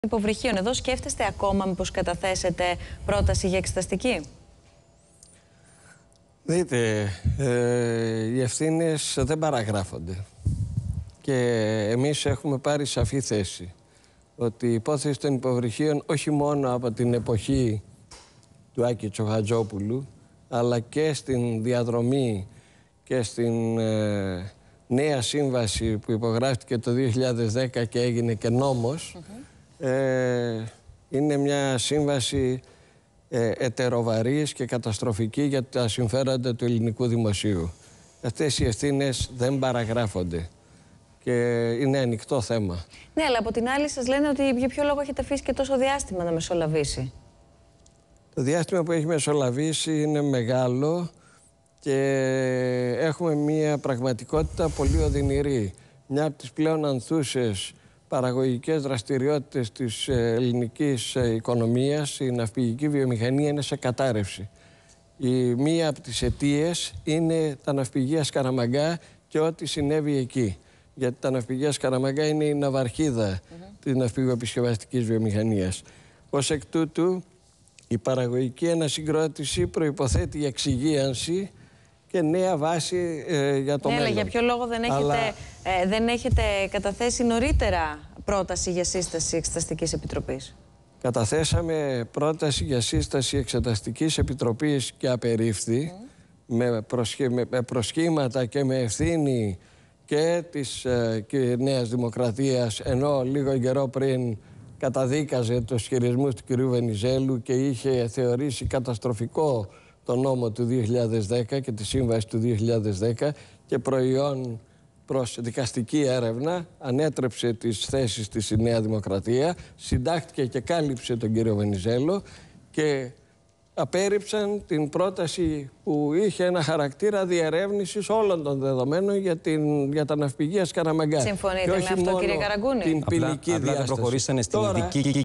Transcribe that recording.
Υποβρυχίων. Εδώ σκέφτεστε ακόμα μήπως καταθέσετε πρόταση για εξεταστική? Δείτε, οι ευθύνες δεν παραγράφονται. Και εμείς έχουμε πάρει σαφή θέση ότι η υπόθεση των υποβρυχίων όχι μόνο από την εποχή του Άκη Τσοχατζόπουλου, αλλά και στην διαδρομή και στην νέα σύμβαση που υπογράφηκε το 2010 και έγινε και νόμος, είναι μια σύμβαση ετεροβαρής και καταστροφική για τα συμφέροντα του ελληνικού δημοσίου. Αυτές οι ευθύνες δεν παραγράφονται και είναι ανοιχτό θέμα. Ναι, αλλά από την άλλη σας λένε ότι για ποιο λόγο έχετε αφήσει και τόσο διάστημα να μεσολαβήσει? Το διάστημα που έχει μεσολαβήσει είναι μεγάλο και έχουμε μια πραγματικότητα πολύ οδυνηρή. Μια από τις πλέον ανθούσες παραγωγικές δραστηριότητες της ελληνικής οικονομίας, η ναυπηγική βιομηχανία, είναι σε κατάρρευση. Μία από τις αιτίες είναι τα ναυπηγεία Σκαραμαγκά και ό,τι συνέβη εκεί. Γιατί τα ναυπηγεία Σκαραμαγκά είναι η ναυαρχίδα της ναυπηγοεπισκευαστικής βιομηχανίας. Ως εκ τούτου, η παραγωγική ανασυγκρότηση προϋποθέτει εξυγίανση και νέα βάση για το μέλλον. Αλλά για ποιο λόγο δεν έχετε καταθέσει νωρίτερα πρόταση για σύσταση Εξεταστικής Επιτροπής? Καταθέσαμε πρόταση για σύσταση Εξεταστικής Επιτροπής και απερίφθη με προσχήματα και με ευθύνη και της Νέας Δημοκρατίας, ενώ λίγο καιρό πριν καταδίκαζε τους ισχυρισμούς του κ. Βενιζέλου και είχε θεωρήσει καταστροφικό το νόμο του 2010 και τη σύμβαση του 2010 και προϊόν προς δικαστική έρευνα ανέτρεψε τις θέσεις της η Νέα Δημοκρατία, συντάχθηκε και κάλυψε τον κύριο Βενιζέλο και απέρριψαν την πρόταση που είχε ένα χαρακτήρα διερεύνησης όλων των δεδομένων για τα ναυπηγεία Σκαραμαγκά. Συμφωνείτε με αυτό, κύριε Καραγκούνη? Την ποινική διάσταση. Απλά δεν προχωρήσανε στην ειδική